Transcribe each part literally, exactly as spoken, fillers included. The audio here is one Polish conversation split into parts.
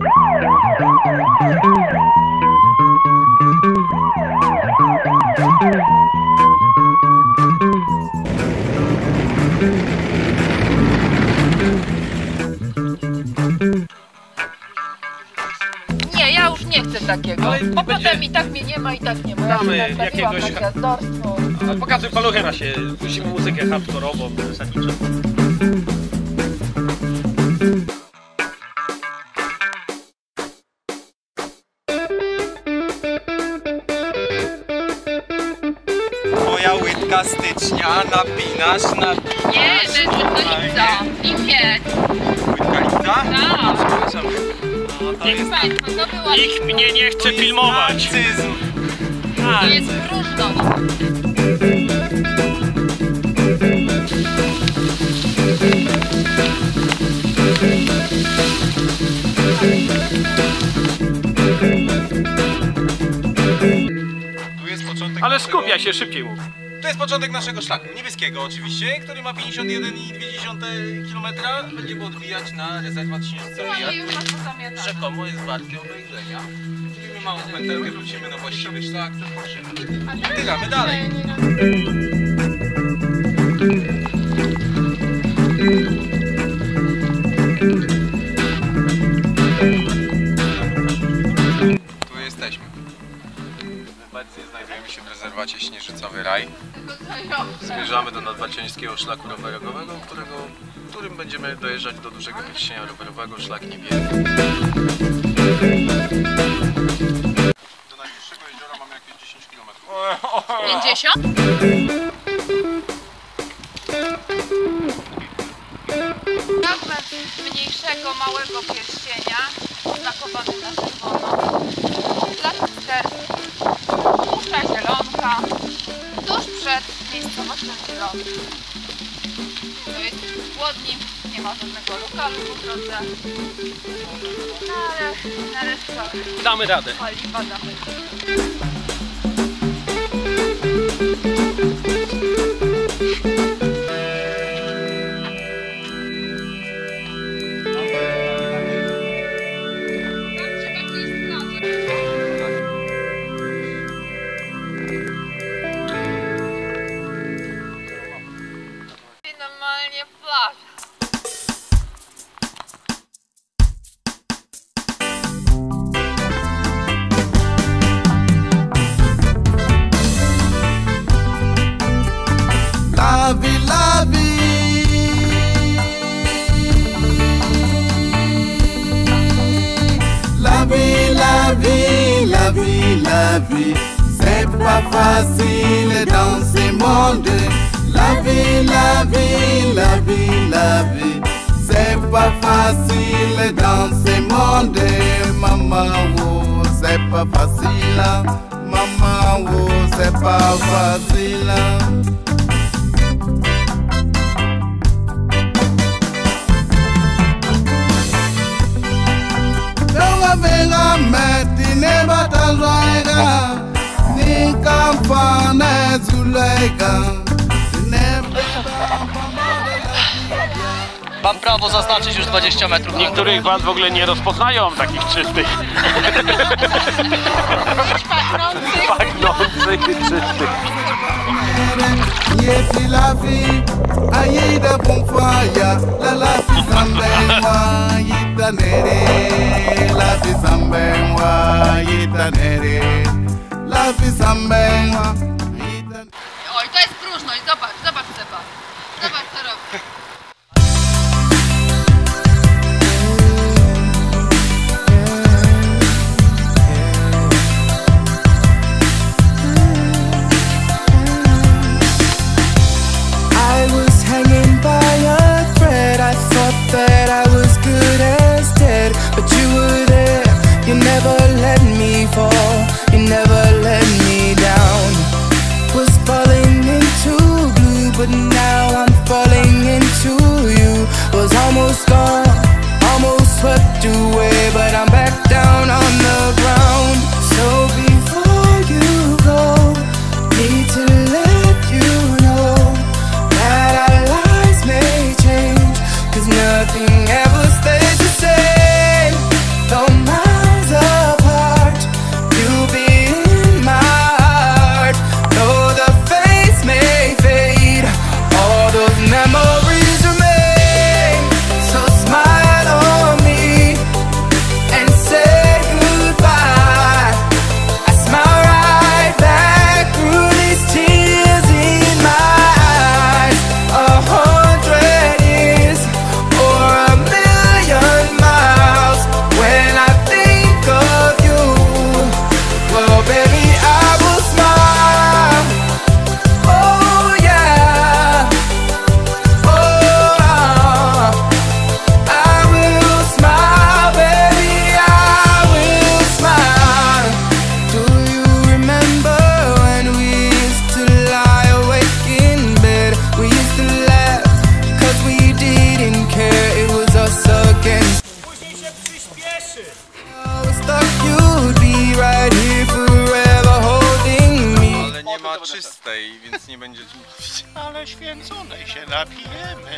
Nie, ja już nie chcę takiego, ale bo będzie... potem i tak mnie nie ma i tak nie ma. Ja Mamy się jakiegoś... na gwiazdorstwo. No, pokazuj paluchę na się, puścimy muzykę hardkorową, zasadniczą. Moja łydka stycznia, napinasz, napinasz. Nie, to jest łydka lipca, lipiec. Łydka lipca? Tak. Przepraszam. No, to jest... Państwo, to była... Nikt mnie nie chce filmować. Narcyzm. To jest próżność. Tu jest początek. Ale naszego... skupia się, szybciej mów. To jest początek naszego szlaku, niebieskiego oczywiście, który ma pięćdziesiąt jeden i dwie dziesiąte kilometra. Będziemy odbijać na rezerwat Śnieżycowy. Rzekomo jest warty obejrzenia. Zrobimy małą pętelkę, wrócimy na właściwy szlak. Tyramy dalej. Tu jesteśmy. Obecnie znajdujemy się w rezerwacie Śnieżycowy Raj. Zmierzamy do nadwacieńskiego szlaku rowerowego, którego, którym będziemy dojeżdżać do dużego pierścienia rowerowego, szlak niebieski. Do najbliższego jeziora mamy jakieś dziesięć kilometrów. pięćdziesiąt? Fragment mniejszego, małego pierścienia, oznakowany na czerwono. Plac Cysterski, Puszcza Zielonka, tuż przed miejscowością Zielonka. To jest chłodnik, nie ma żadnego lokalu po drodze. No ale na resztę Damy radę. paliwa damy. Normalnie plaża. La vie, la vie. La vie, la vie, la vie, la vie. C'est pas facile dans ce monde. La vie, la vie, la vie, la vie. C'est pas facile dans ce monde. Maman, oh, c'est pas facile. Maman, oh, c'est pas facile. Venga, meti ne batalwaga, ni kampane zulega. Mam prawo zaznaczyć już dwadzieścia metrów. Niektórych was w ogóle nie rozpoznają takich czystych. Pachnących. Pachnących i czystych. Yeti la vie, ayida bonfaya, la la fi sambenwa, yita nere, la fi sambenwa, yita nere, la fi sambenwa, yita. Oj, to jest próżność, zobacz, zobacz Seba. Zobacz co robi. That I was good as dead, but you were there. You never let me fall, you never let me down. Was falling into blue, but now I'm falling into you. Was almost gone, almost swept away, but I'm back down on the ground. So before you go, need to let you know that our lives may change, 'cause nothing ever stays the same. Don't Ale nie ma czystej, więc nie będzie tu mówić. Ale święconej się napijemy.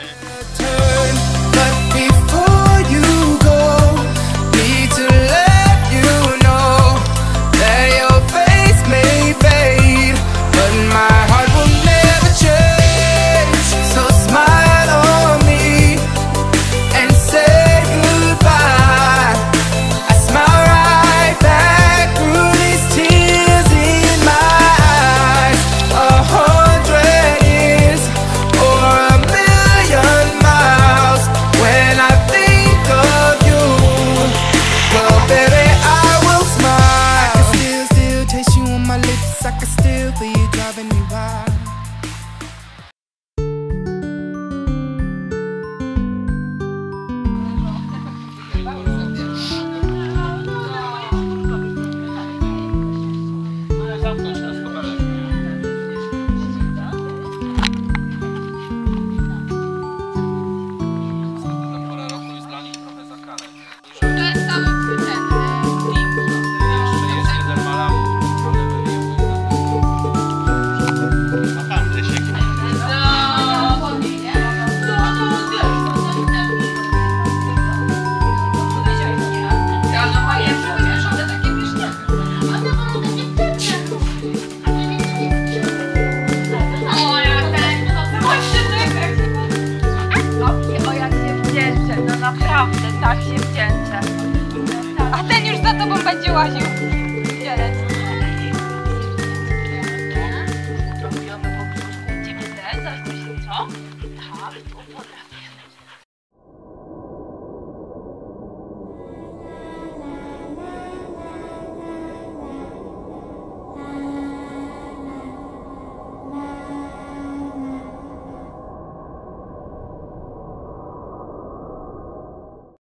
Naprawdę, tak się wdzięczę. A ten już za tobą będzie łaził.